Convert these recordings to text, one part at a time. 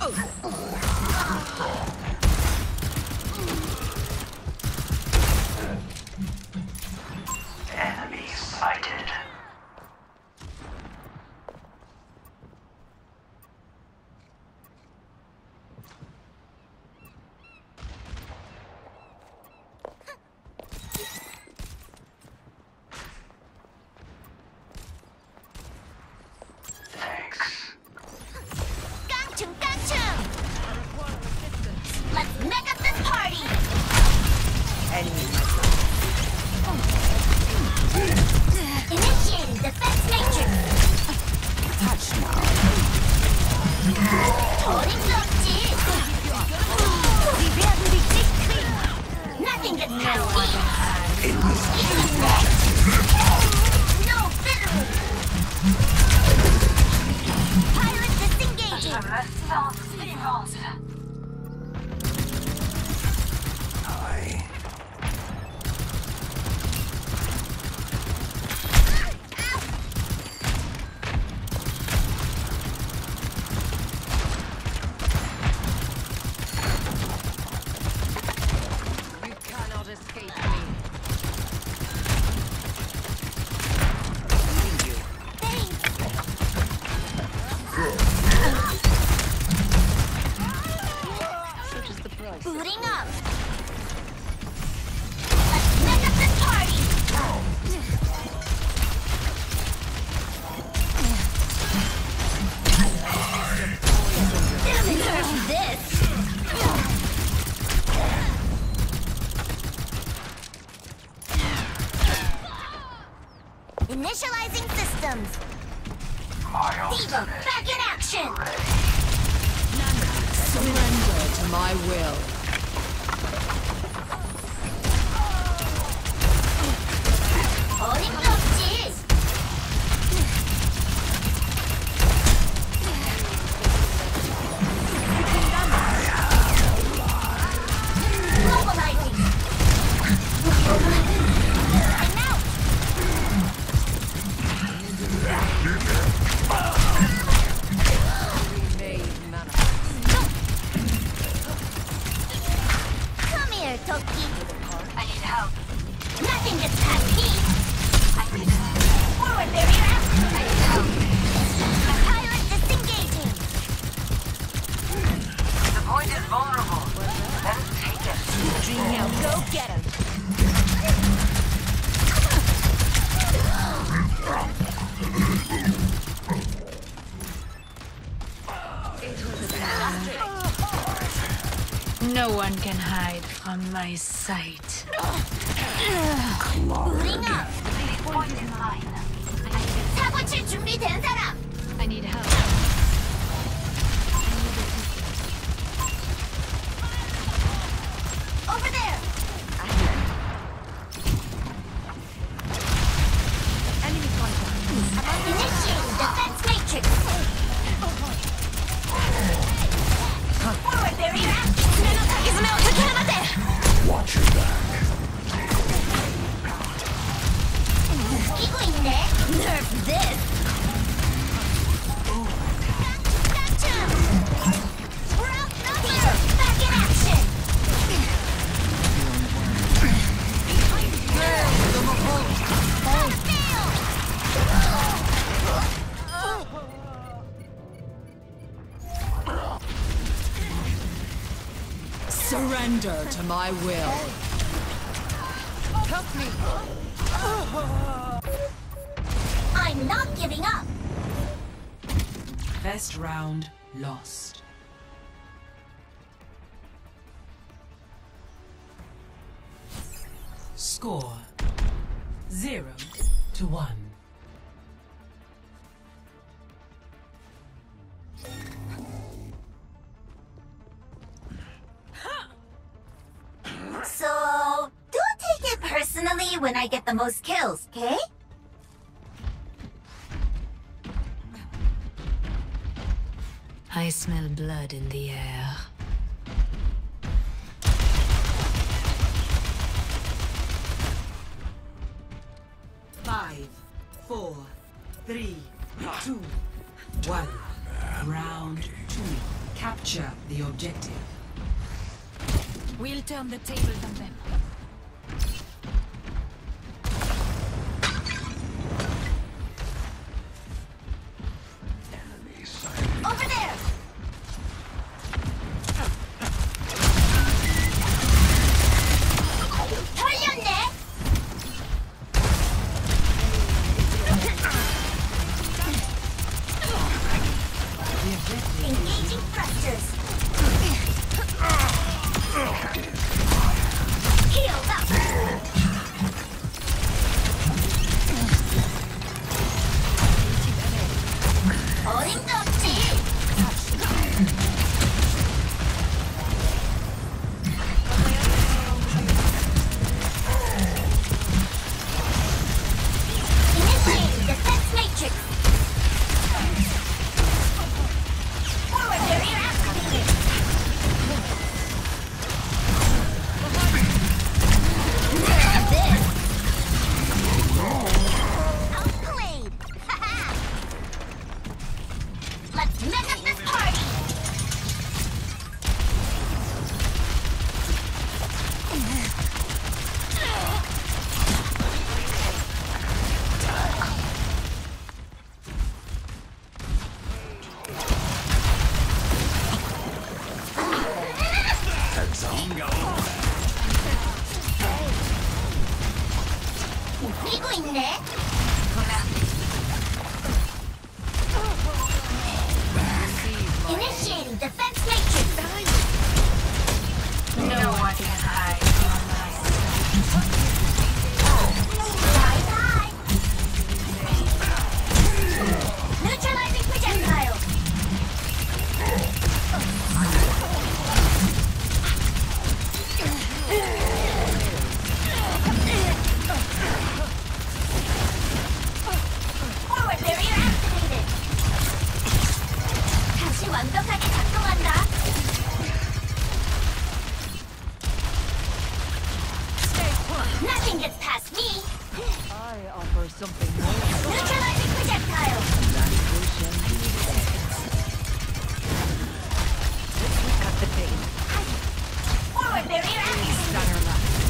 Enemy sighted. Let's make up this party! Initiating defense matrix! Holding block지! Nothing gets past me! No fiddling! Pilot disengaging! Booting up! Let's make up this party! Nerf this! Initializing systems! Diva, back in action! Surrender to my will. Holding block지! Mobilizing! I'm out! Come here, Toki. I need help. Nothing gets past me. I need help. Forward barrier out. I need help. Pilot disengaging. The point is vulnerable. Let's take it. Go get him. No one can hide from my sight. Booting up. Point in line. 사고 칠 준비된 사람. I need help. Over there. Enemy contact. Initiating defense matrix. Forward barrier out. Watch your back. 이기고 있네. Nerf this. Gotcha. We're outnumbered. Back in action. Surrender to my will. Help me. I'm not giving up. Best round lost. Score 0-1. So, don't take it personally when I get the most kills, okay? I smell blood in the air. Five, 4, 3, 2, 1. Round 2. Capture the objective. We'll turn the tables on them. Over there! 털렸네! Engaging thrusters. Healed up. 어림도 없지. Initiating defense matrix. Forward barrier activated. This. Outplayed. Let's mess up this party. 이기고 있네. Initiating defense matrix. No one can hide from my Die, die. Neutralizing projectile. Forward barrier activated. 다시 완벽하게 작동한다. Nothing gets past me. I offer something more. Neutralizing projectile. Cut the pain. Forward barrier activated.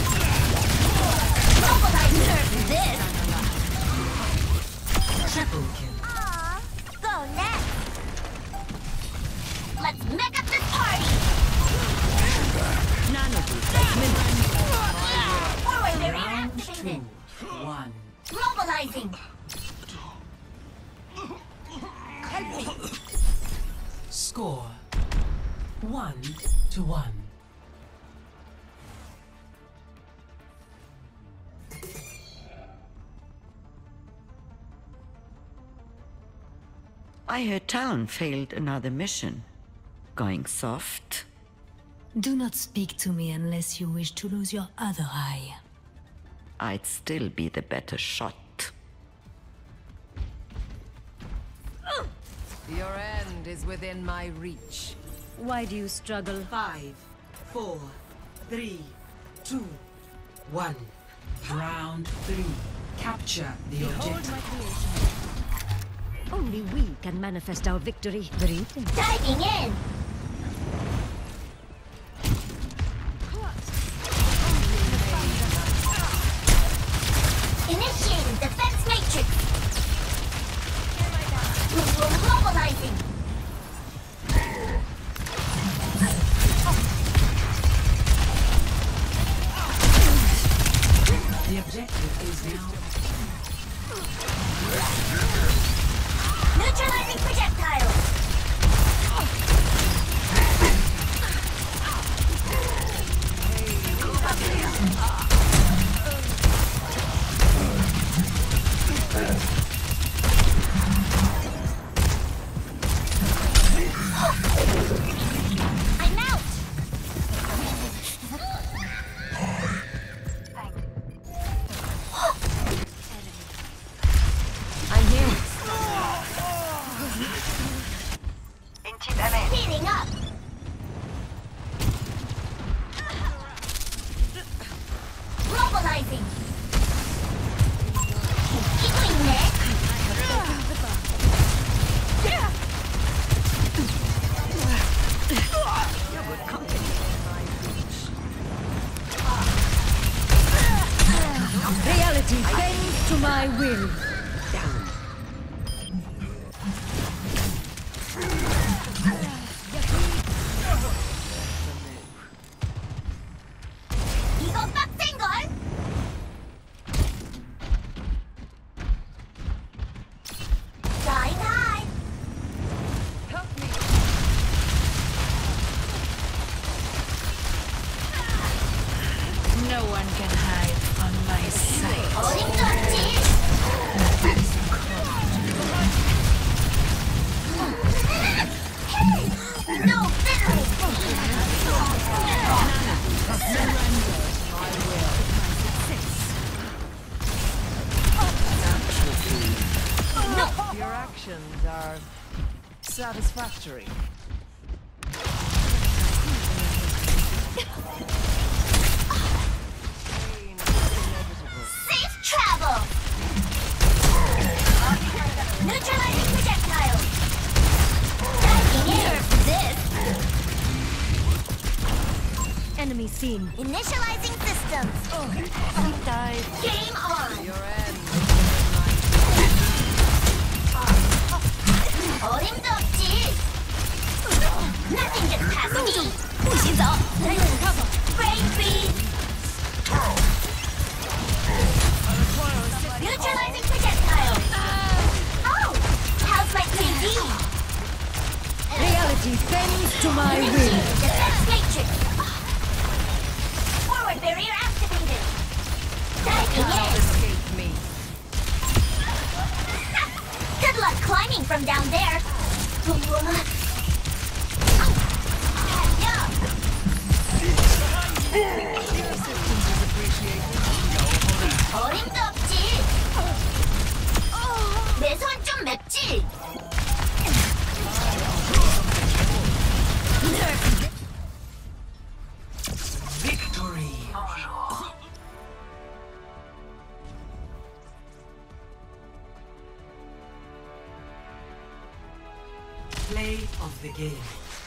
Mobilize nerve this. Triple kill. Aw, go next. Let's make up this party. Forward barrier activated. 1. Mobilizing. Score 1-1. I heard Talon failed another mission. Going soft? Do not speak to me unless you wish to lose your other eye. I'd still be the better shot. Your end is within my reach. Why do you struggle? 5, 4, 3, 2, 1. Round 3. Capture the objective. Only we can manifest our victory. Breathing. Diving in. Initiating defense matrix. Mobilizing. The objective is now. Neutralizing projectile. I'm out. I'm here. Speeding up. Mobilizing. 이기고 있네. Satisfactory. Safe travel! Neutralizing projectile! Diving in! This! Enemy seen. Initializing systems! Game on! Your end. 어림도 없지! Nothing gets past me! 不许走! Great beat! Neutralizing projectile! Oh! How's my 3D? Reality bends to my will. Defense matrix! Forward barrier activated! Diving in! Escape me. Good luck climbing from down there! 어림도 없지! 내 손 좀 맵지? Victory. Play of the game.